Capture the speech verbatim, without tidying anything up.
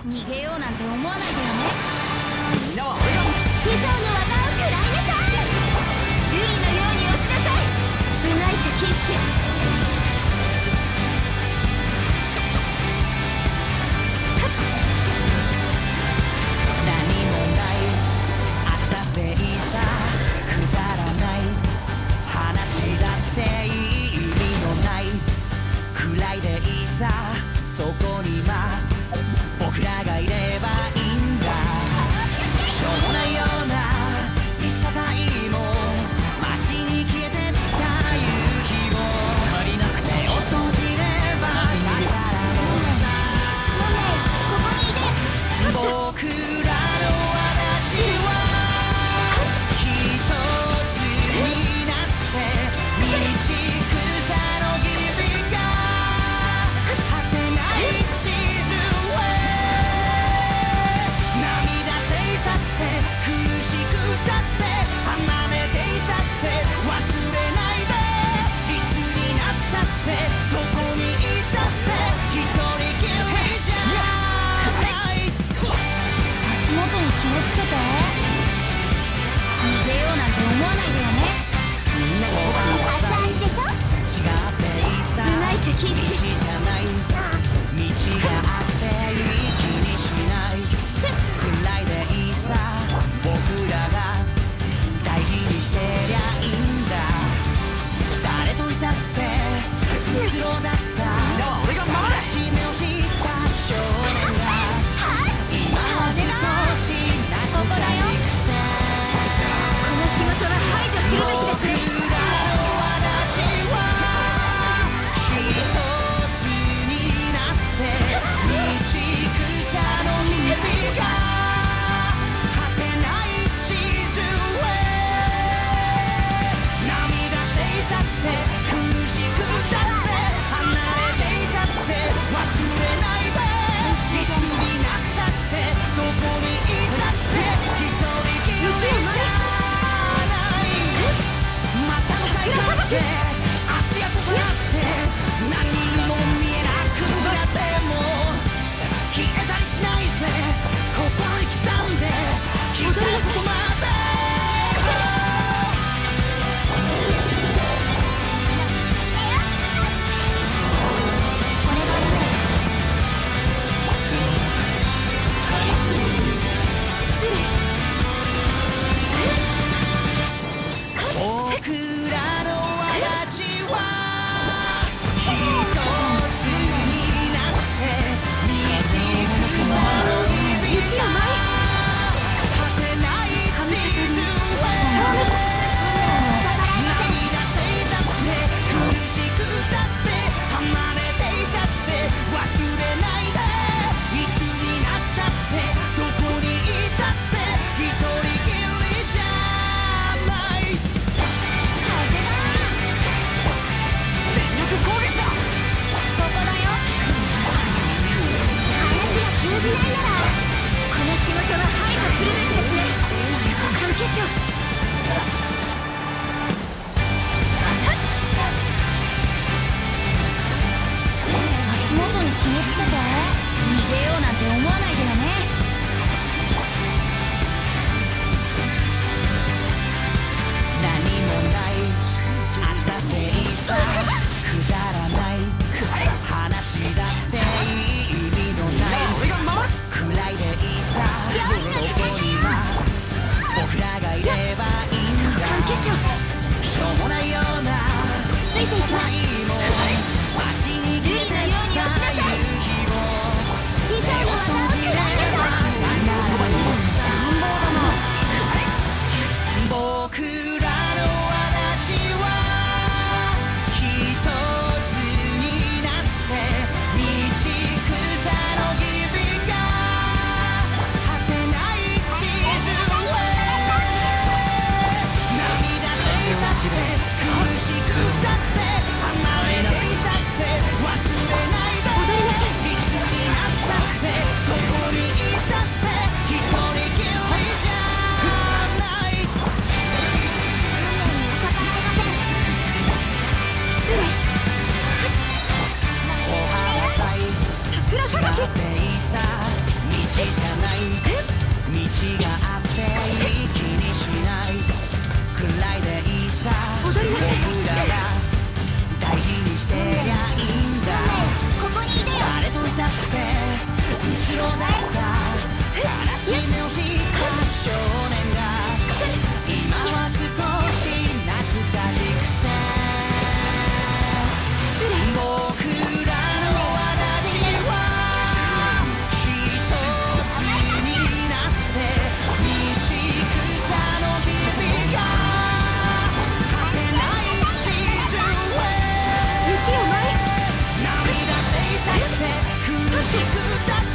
逃げようなんて思わないでよね。 みんなは俺が師匠の技を食らいなさい。ルイのように落ちなさい。部外者禁止。 何もない明日っていいさ、くだらない話だって意味のないくらいでいいさ、そこにま僕らがいればいいんだ。しょうもないようないさかいも街に消えてった夕日も借りなくて目を閉じれば宝物さ。僕らの話は一つになって道草の日々が果てない地図へ涙していたって苦しくたって離れていたって忘れないで、いつになったってどこにいたって一人きりじゃない。 足元に気をつけて。逃げようなんて思わないでよね。 みんなが僕には浅いでしょ。 違っていいさ、 部外者禁道止。 じゃない道があっていい気にしないくらいでいいさ、僕らが大事にしてりゃいいんだ。誰といたってうつろだった悲しみを知った少年が今は少し懐かしくて、 この仕事は排除するべきですね。 僕らの話は一つになって道草の日々が果てない地図へ涙していたって苦しくたって離れていたって忘れないで、いつになったってどこにいたって一人きりじゃない。また向かい風足跡下がって何も見えなくなっても消えたりしないぜ、心に刻んできっとここまで。僕らの話は一つになって道草の日々が果てない地図へ涙していたって苦しくたって離れていたって忘れないで、いつになったってどこにいたって一人きりじゃない。全力攻撃だ。 ここだよ。話が通じないならこの仕事は排除するべきですね。関係者。足元に気をつけて。逃げようなんて思わないでよね。 何もない明日っていいさ、くだらない話だって意味のないくらいでいいさ、そこには僕らがいればいいんだ。 関係者。 しょうもないようないさかいも街に消えてった夕日も師匠の技を食らいなさい。 宝物さ。僕らの話は一つになって道草の日々が果てない地図へ涙していたって苦しくたって離れていたって忘れないで、いつになったってどこにいたって一人きりじゃない。違っていいさ、道じゃない道があっていい気にしないくらいでいいさ僕らが大事にしてりゃいいんだここにいでよ誰といたってうつろだった悲しみを知った少年が今は少し懐かしくて僕らの私は一つになって道草の日々が果てないシーズンへ涙していたって苦しくたって